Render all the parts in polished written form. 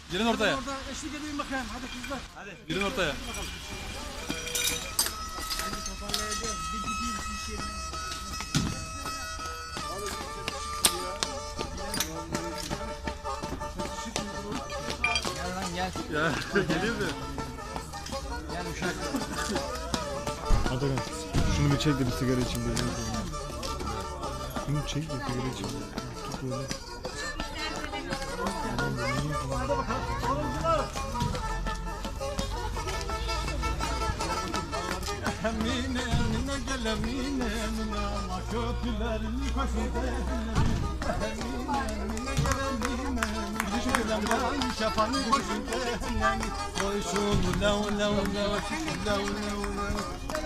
Girin ortaya. Orada eşlik edeyim bakayım. Hadi kızlar. Hadi girin ortaya. Hadi toparlayacağız. Bir gideyim iş yerine. Gel lan gel. Ya geliyor mu? Gel uşak. Atakan şunu bir çek de bir sigara içeyim böyle. Şunu çek de sigara içeyim. Tut böyle. Emine emine gel emine emine ama kötülerini koşun emine emine gel emine emine gel şafanı koşun emine koşun lav lav lav lav lav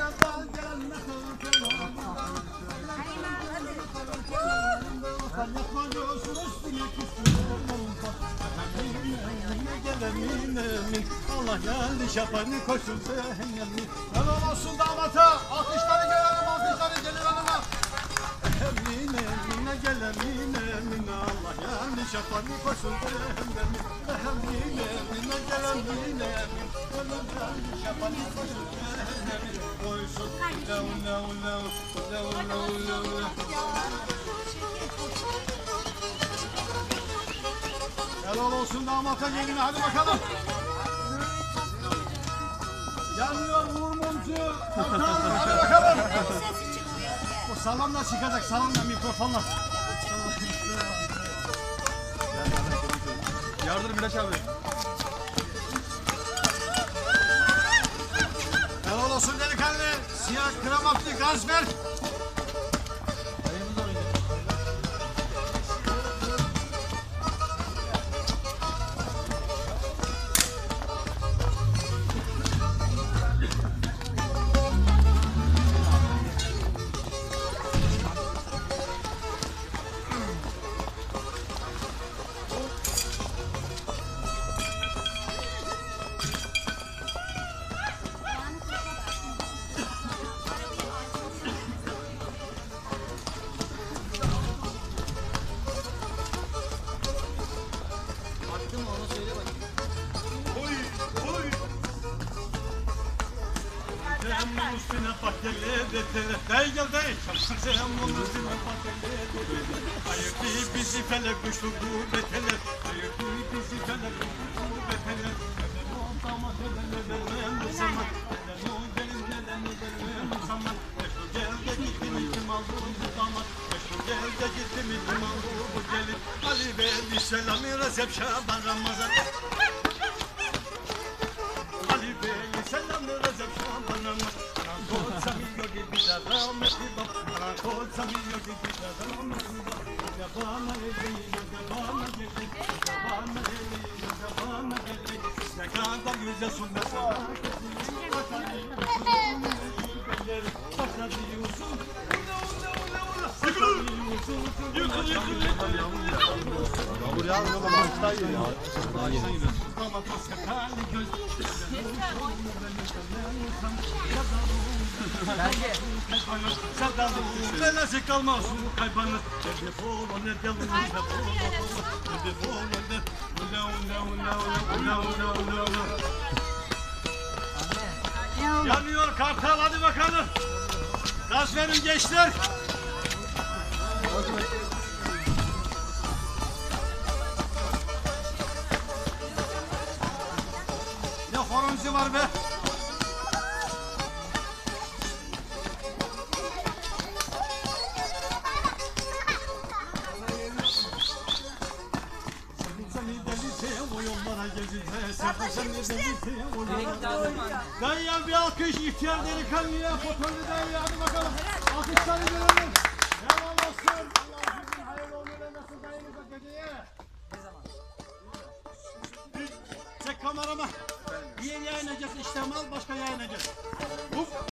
Allah geldi şapanı koşun cehennemin. Helal olsun damata. Alkışları gelelim, alkışları gelir hanıma. Emine emine gel emine emine Allah geldi şapanı koşun cehennemin. Emine emine gel emine emine Allah geldi şapanı koşun cehennemin. Koysun lav lav lav lav lav lav. Helal olsun damata gelin hadi bakalım. Yanıyor Uğur Mumcu. Hadi bakalım. O salonla çıkacak, salonla mikrofonla. Yardır Miraç abi. Helal olsun delikanlı. Siyah kravatlı gaz ver. Zemun üstüne pakele detele. Dey gel dey. Zemun üstüne pakele detele. Ayıktı bizi felek güçlü bu betele. Ayıktı bizi felek güçlü bu betele. Neden o damat neden bu zaman. Neden o gelin neden bu zaman. Meşhur gel de gitti mi kim aldı bu damat. Meşhur gel de gitti mi kim aldı bu gelin. Ali Bey selamı Recep Şaban Ramazan. Ali Bey selamı Recep Şaban Ramazan. Samillo gibi de rahmetli bab, samillo gibi de rahmetli bab. Yabana geldi, yabana geldi, yabana geldi, yabana geldi. Ne kadar güzel sunmasın. Yağmur yağmur ama ağaçtan geliyor. Ağaçtan geliyor. Belki. Belası kalmaz kaybanır. Defol ne delun defol. Defol ne yanıyor kartal hadi bakalım. Gaz verin gençler. Ne horuncu var be? Dayıya bir alkış ihtiyar delikanlıya fotoğrafı dayıya hadi bakalım. Alkışları görelim. Helal olsun. Allah'ın hayırlı uğurlu vermesin dayımıza geceye. Ne zaman? Çek kamerama. Bir yer yayınlayacağız işte mal başka yayınlayacağız.